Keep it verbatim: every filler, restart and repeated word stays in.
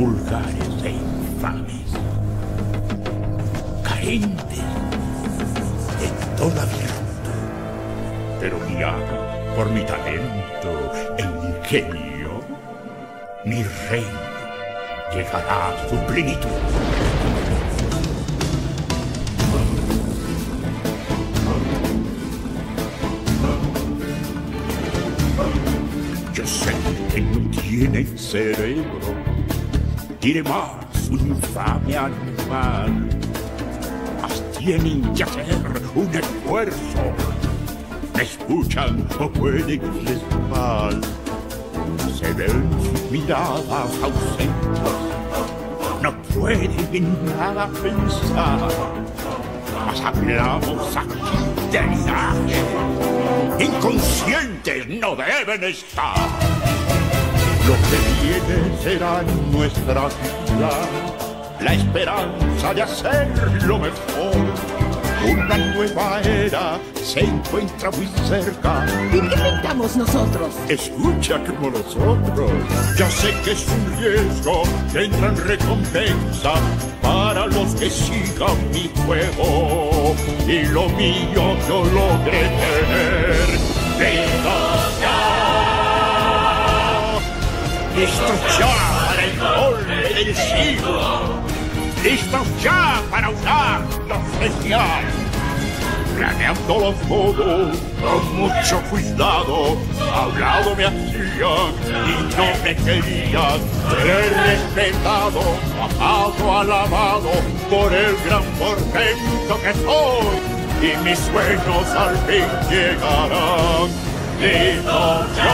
vulgares e infames, carentes de toda virtud, pero guiada por mi talento e ingenio, mi reino llegará a su plenitud. Yo sé que no tienen cerebro, diré más, un infame animal, mas tienen que hacer un esfuerzo. Me escuchan o puede que les mal, se ven sus miradas ausentes, no pueden en nada pensar, mas hablamos aquí de linaje. Inconscientes no deben estar. Lo que viene será nuestra vida, la esperanza de hacerlo mejor. Una nueva era se encuentra muy cerca. ¿Y qué pintamos nosotros? Escucha como nosotros. Ya sé que es un riesgo, tendrán recompensa para los que sigan mi juego. Y lo mío yo logré tener. ¡Venga ya! ¡Listo ya para el golpe del siglo! ¡Listo ya para un acto especial! Planeándolo todo con mucho cuidado, a un lado me hacían y no me querían. Ser respetado, amado, alabado por el gran portento que soy, y mis sueños al fin llegarán. ¡Listo ya!